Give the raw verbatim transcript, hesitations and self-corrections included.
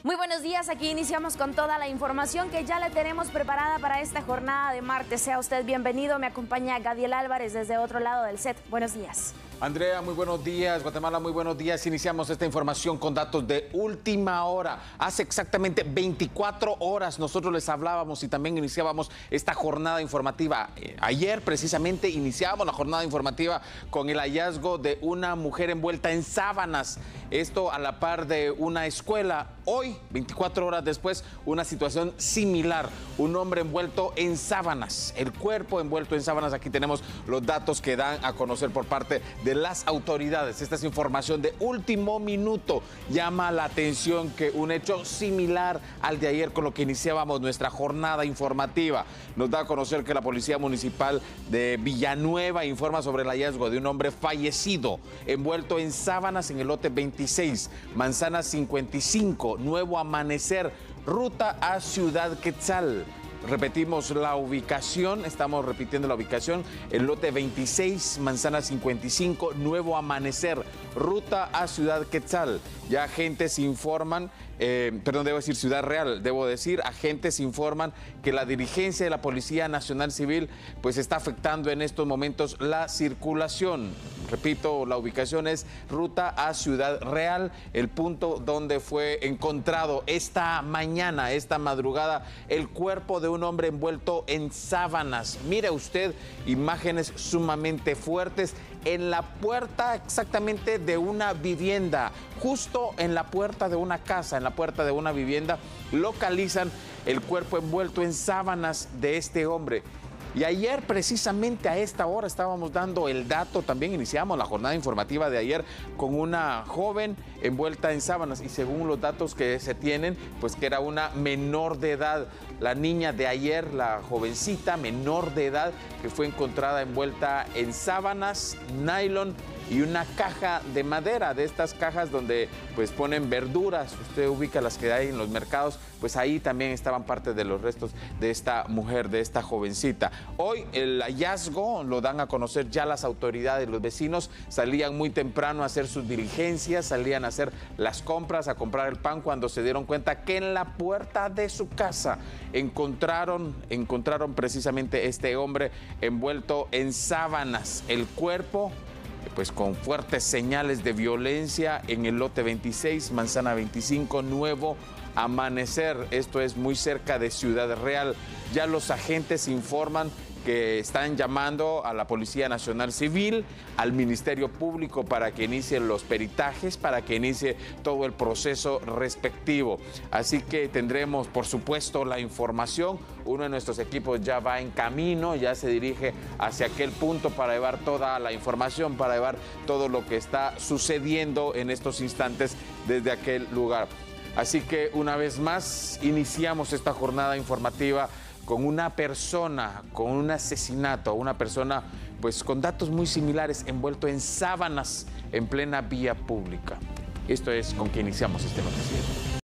Muy buenos días, aquí iniciamos con toda la información que ya le tenemos preparada para esta jornada de martes. Sea usted bienvenido, me acompaña Gadiel Álvarez desde otro lado del set. Buenos días. Andrea, muy buenos días. Guatemala, muy buenos días. Iniciamos esta información con datos de última hora. Hace exactamente veinticuatro horas nosotros les hablábamos y también iniciábamos esta jornada informativa. Ayer precisamente iniciábamos la jornada informativa con el hallazgo de una mujer envuelta en sábanas. Esto a la par de una escuela. Hoy, veinticuatro horas después, una situación similar. Un hombre envuelto en sábanas. El cuerpo envuelto en sábanas. Aquí tenemos los datos que dan a conocer por parte de las autoridades. Esta es información de último minuto. Llama la atención que un hecho similar al de ayer con lo que iniciábamos nuestra jornada informativa. Nos da a conocer que la Policía Municipal de Villanueva informa sobre el hallazgo de un hombre fallecido envuelto en sábanas en el lote veintiséis, manzana cincuenta y cinco, Nuevo Amanecer, ruta a Ciudad Quetzal. Repetimos la ubicación, estamos repitiendo la ubicación, el lote veintiséis, manzana cincuenta y cinco, Nuevo Amanecer, ruta a Ciudad Quetzal. Ya agentes informan, eh, perdón, debo decir Ciudad Real, debo decir, agentes informan que la dirigencia de la Policía Nacional Civil pues está afectando en estos momentos la circulación. Repito, la ubicación es ruta a Ciudad Real, el punto donde fue encontrado esta mañana, esta madrugada, el cuerpo de un hombre envuelto en sábanas. Mire usted, imágenes sumamente fuertes en la puerta exactamente de una vivienda, justo en la puerta de una casa, en la puerta de una vivienda, localizan el cuerpo envuelto en sábanas de este hombre. Y ayer, precisamente a esta hora, estábamos dando el dato, también iniciamos la jornada informativa de ayer con una joven envuelta en sábanas y según los datos que se tienen, pues que era una menor de edad. La niña de ayer, la jovencita menor de edad que fue encontrada envuelta en sábanas, nylon y una caja de madera, de estas cajas donde pues ponen verduras, usted ubica las que hay en los mercados, pues ahí también estaban parte de los restos de esta mujer, de esta jovencita. Hoy el hallazgo lo dan a conocer ya las autoridades, los vecinos salían muy temprano a hacer sus diligencias, salían a hacer las compras, a comprar el pan cuando se dieron cuenta que en la puerta de su casa encontraron, encontraron precisamente este hombre envuelto en sábanas, el cuerpo pues con fuertes señales de violencia en el lote veintiséis, manzana veinticinco, Nuevo Amanecer. Esto es muy cerca de Ciudad Real. Ya los agentes informan que están llamando a la Policía Nacional Civil, al Ministerio Público para que inicien los peritajes, para que inicie todo el proceso respectivo. Así que tendremos, por supuesto, la información. Uno de nuestros equipos ya va en camino, ya se dirige hacia aquel punto para llevar toda la información, para llevar todo lo que está sucediendo en estos instantes desde aquel lugar. Así que una vez más iniciamos esta jornada informativa con una persona, con un asesinato, una persona pues con datos muy similares, envuelto en sábanas en plena vía pública. Esto es con que iniciamos este noticiero.